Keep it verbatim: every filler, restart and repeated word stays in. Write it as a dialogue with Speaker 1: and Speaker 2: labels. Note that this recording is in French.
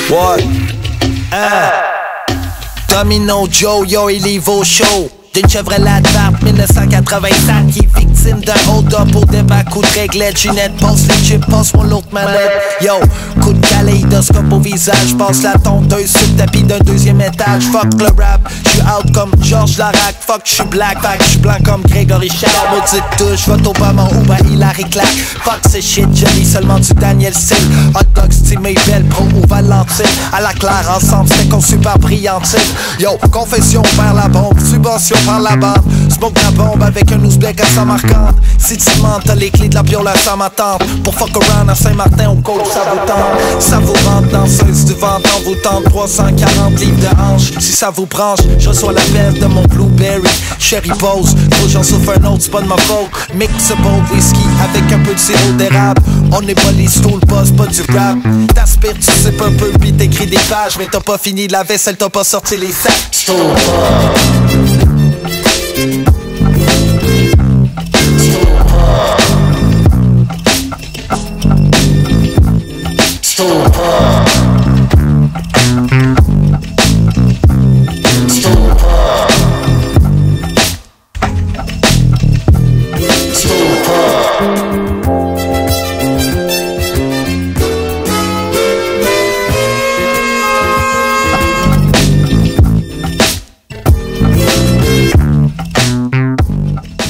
Speaker 1: What? Ah. Domino Joe, yo, il y va au show. D'une Chevrolet Dart dix-neuf cent quatre-vingt-sept qui est victime d'un hold-up au débat, coup de réglette. Ginette passe les chips, passe mon l'autre manette. Yo, coup de kaléidoscope au visage, passe la tondeuse sur le tapis d'un deuxième étage. Fuck le rap, j'suis out comme Georges Larac. Fuck, j'suis black, fuck, j'suis blanc comme Grégory Charles. Maudite touche, vote Obama ou ben Hillary Clack. Fuck ce shit, je lis seulement du Daniel Steele. Hot dog, Stimé, Belle, Pro ou Valentine. À la claire, ensemble, c'était conçu par brillantine. Yo, confession vers la bombe, subvention par la bande. Smoke la bombe avec un loose black à Samarcande. Si tu mens, t'as les clés de la piola sans m'attendre. Pour fuck around à Saint-Martin, au coach, ça vous tente. Ça vous rentre dans danseuse du ventre, en vous tente. Trois cent quarante livres de hanche. Si ça vous branche, je reçois la perte de mon blueberry. Cherry Pose, faut j'en souffre un autre, c'est pas de ma faute. Mixable whisky avec un peu de sirop d'érable. On n'est pas les stools boss, pas du rap. T'aspires, tu sais pas un peu, pis t'écris des pages. Mais t'as pas fini la vaisselle, t'as pas sorti les sacs.